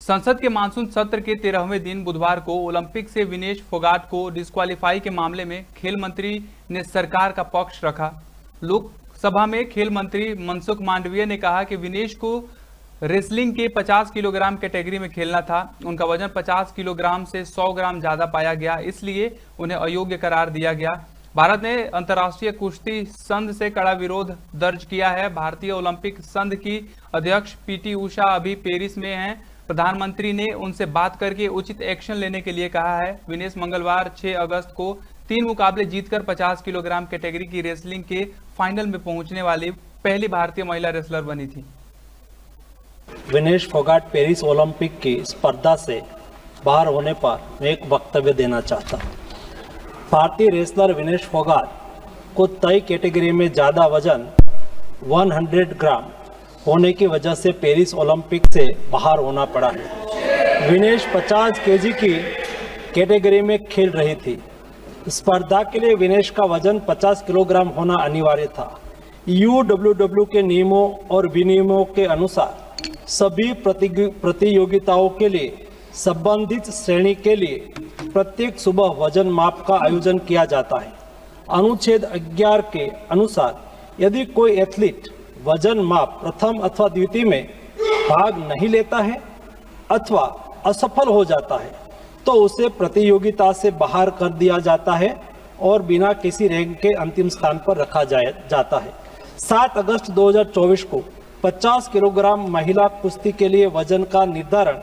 संसद के मानसून सत्र के 13वें दिन बुधवार को ओलंपिक से विनेश फोगाट को डिस्क्वालीफाई के मामले में खेल मंत्री ने सरकार का पक्ष रखा। लोकसभा में खेल मंत्री मनसुख मांडविया ने कहा कि विनेश को रेसलिंग के 50 किलोग्राम कैटेगरी में खेलना था। उनका वजन 50 किलोग्राम से 100 ग्राम ज्यादा पाया गया, इसलिए उन्हें अयोग्य करार दिया गया। भारत ने अंतर्राष्ट्रीय कुश्ती संघ से कड़ा विरोध दर्ज किया है। भारतीय ओलंपिक संघ की अध्यक्ष पीटी उषा अभी पेरिस में हैं। प्रधानमंत्री ने उनसे बात करके उचित एक्शन लेने के लिए कहा है। विनेश मंगलवार 6 अगस्त को 3 मुकाबले जीतकर 50 किलोग्राम कैटेगरी की रेसलिंग के फाइनल में पहुंचने वाली पहली भारतीय महिला रेसलर बनी थी। विनेश फोगाट पेरिस ओलंपिक की स्पर्धा से बाहर होने पर मैं एक वक्तव्य देना चाहता हूँ। भारतीय रेसलर विनेश फोगाट को तय कैटेगरी में ज़्यादा वजन 100 ग्राम होने की वजह से पेरिस ओलंपिक से बाहर होना पड़ा है। विनेश 50 केजी की कैटेगरी में खेल रही थी। स्पर्धा के लिए विनेश का वजन 50 किलोग्राम होना अनिवार्य था। UWW के नियमों और विनियमों के अनुसार सभी प्रतियोगिताओं के लिए संबंधित श्रेणी के लिए प्रत्येक सुबह वजन माप का आयोजन किया जाता है। अनुच्छेद 11 के अनुसार यदि कोई एथलीट वजन माप प्रथम अथवा द्वितीय में भाग नहीं लेता है अथवा असफल हो जाता है तो उसे प्रतियोगिता से बाहर कर दिया जाता है और बिना किसी रैंक के अंतिम स्थान पर रखा जाता है। 7 अगस्त 2024 को 50 किलोग्राम महिला कुश्ती के लिए वजन का निर्धारण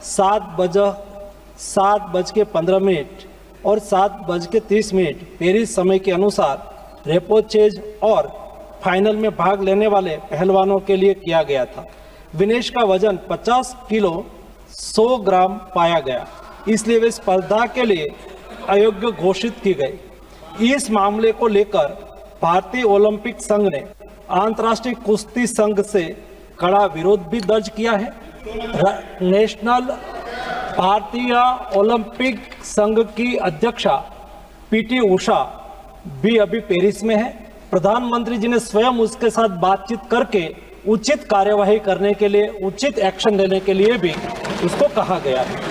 7:15 और 7:30 पेरिस समय के अनुसार रेपोचेज और फाइनल में भाग लेने वाले पहलवानों के लिए किया गया था। विनेश का वजन 50 किलो 100 ग्राम पाया गया, इसलिए वे स्पर्धा के लिए अयोग्य घोषित की गई। इस मामले को लेकर भारतीय ओलंपिक संघ ने अंतर्राष्ट्रीय कुश्ती संघ से कड़ा विरोध भी दर्ज किया है। नेशनल भारतीय ओलंपिक संघ की अध्यक्षा पीटी उषा भी अभी पेरिस में है। प्रधानमंत्री जी ने स्वयं उसके साथ बातचीत करके उचित कार्यवाही करने के लिए, उचित एक्शन लेने के लिए भी उसको कहा गया है।